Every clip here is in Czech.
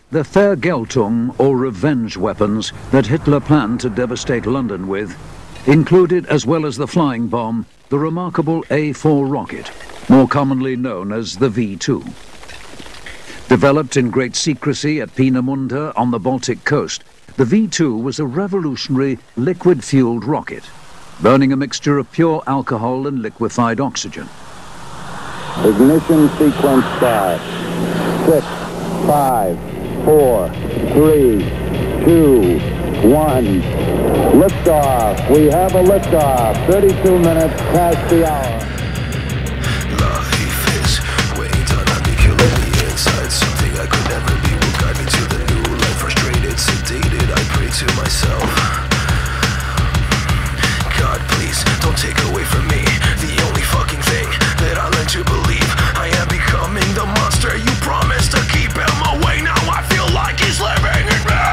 the Vergeltung, or revenge weapons, that Hitler planned to devastate London with, included, as well as the flying bomb, the remarkable A4 rocket, more commonly known as the V2. Developed in great secrecy at Peenemünde on the Baltic coast, the V2 was a revolutionary liquid-fueled rocket, burning a mixture of pure alcohol and liquefied oxygen. Ignition sequence start. 6, 5, 4, 3, 2, 1. Liftoff. We have a liftoff. 32 minutes past the hour. Life is weighing down on me, killing me inside. Something I could never be will guide me to the new life. Frustrated, sedated, I pray to myself. God, please, don't take away from me the only fucking thing that I learned to believe. I am becoming the monster you promised to keep him away. Now I feel like he's living in me.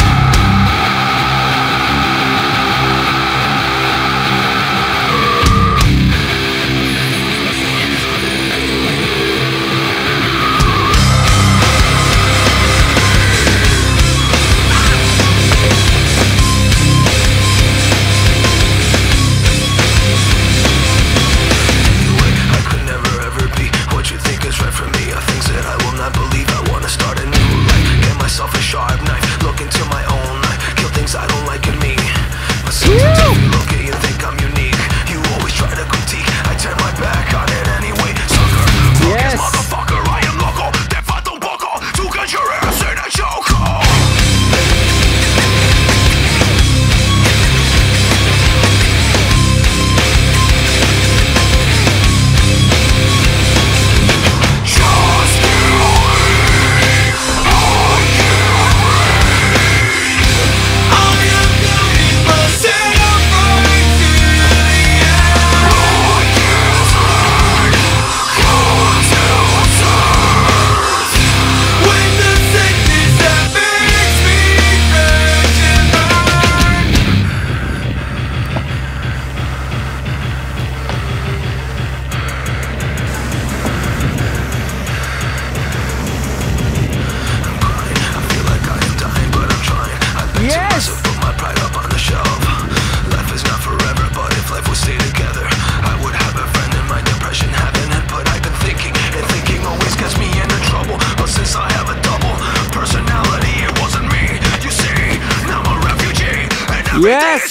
Yes!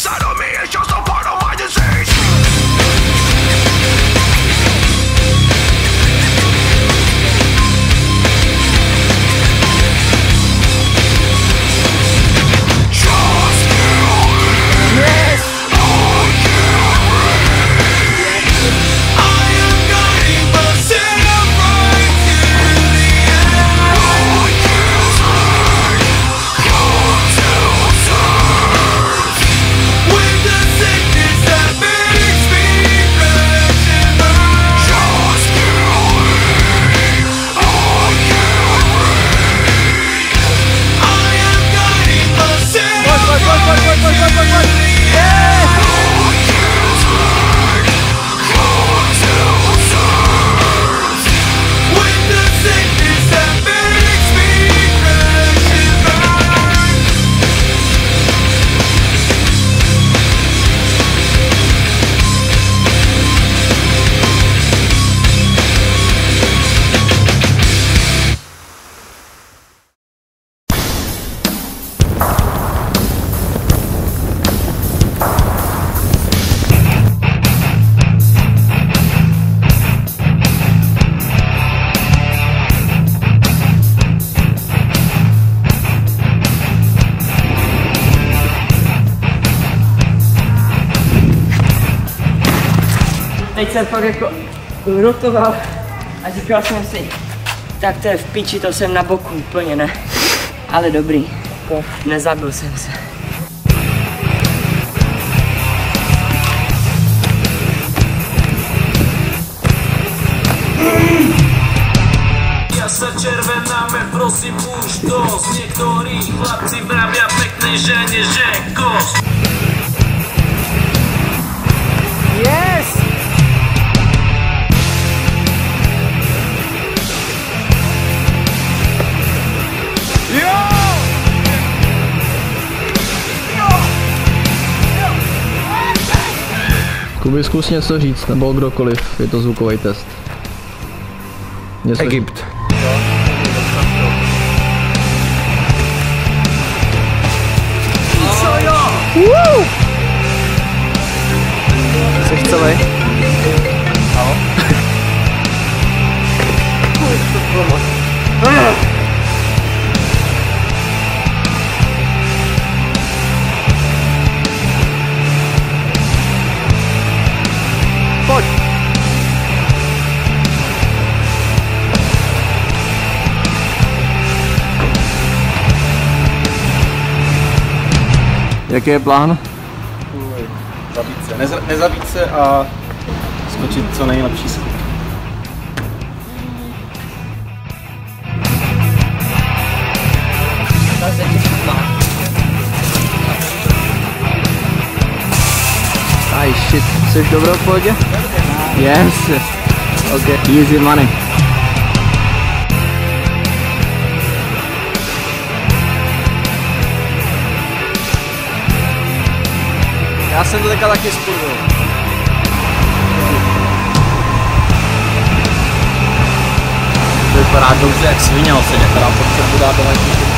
Teď jsem fakt jako rotoval a říkal jsem si, tak to je v piči, to jsem na boku úplně, ne. Ale dobrý, jako nezabil jsem se. sa červenáme, prosím už dosť. Niektorí chlapci vravia peknej žene, že kos. Yes! Yo! Kuby, zkus něco říct, nebo kdokoliv, je to zvukový test. Egypt. Co jo? Jsi celý? Aho. Pojď! Jaký je plán? Zabít se. Nezabít se a skočit co nejlepší skok. Aj shit, jsi dobrou v pohodě? Yes. Okay. Easy money. Já jsem to teďka taky skurvil. To vypadá dobře jak svině, se teda potřebuji dát do